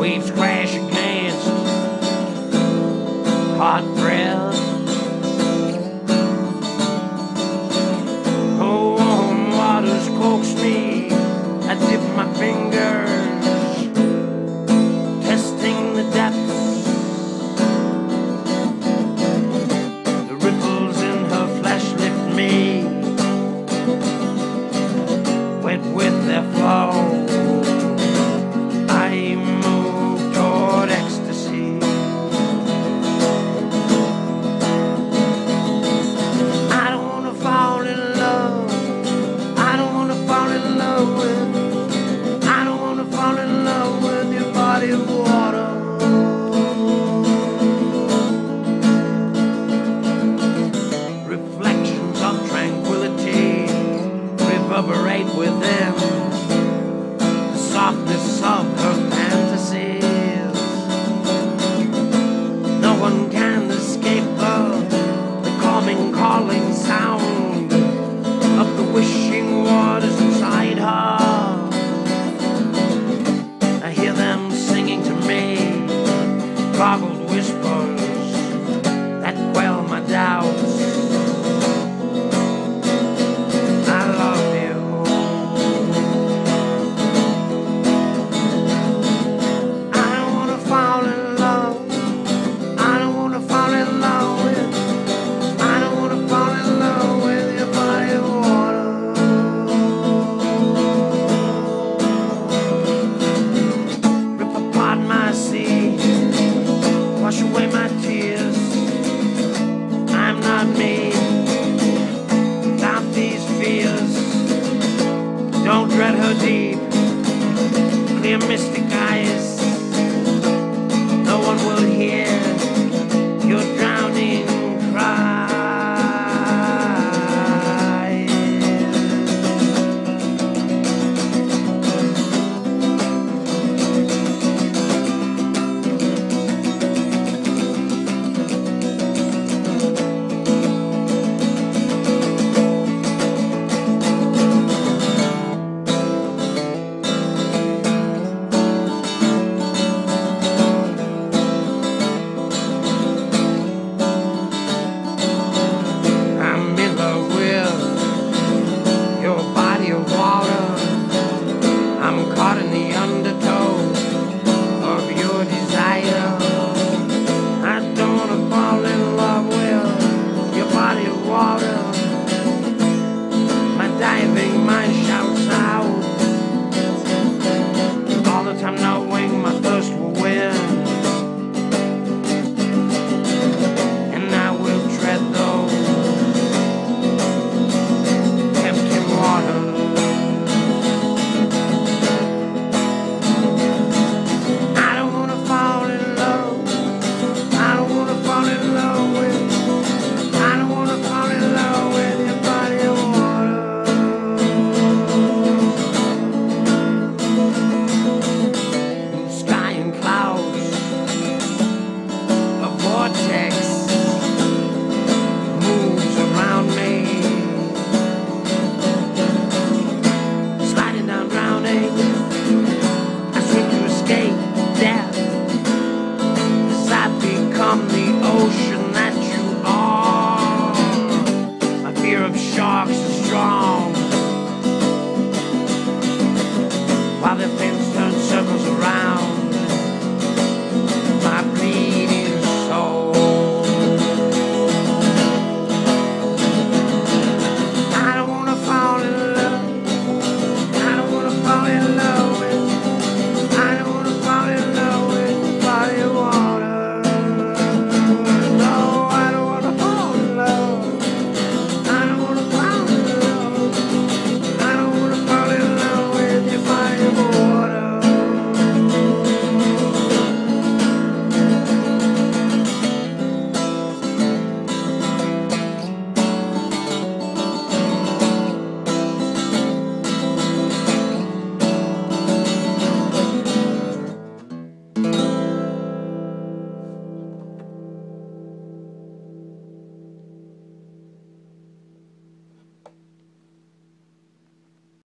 waves crash against hot breath. Oh, warm waters coax me. I dip my fingers, testing the depths. The ripples in her flesh lift me, wet with their flow. I move toward ecstasy. I don't wanna fall in love. I don't wanna fall in love with. I don't wanna fall in love with your body of water. Reflections of tranquility reverberate within the softness of her fantasies. No one can escape the calming, calling sound of the wishing waters inside her. I hear them singing to me, gargled whispers that quell my doubts. I love you. I don't wanna fall in love. I don't wanna fall in love with. I don't wanna fall in love with your body of water. Rip apart my sea, wash away my tears. I'm not me without these fears. Don't dread her deep, clear mystic eyes.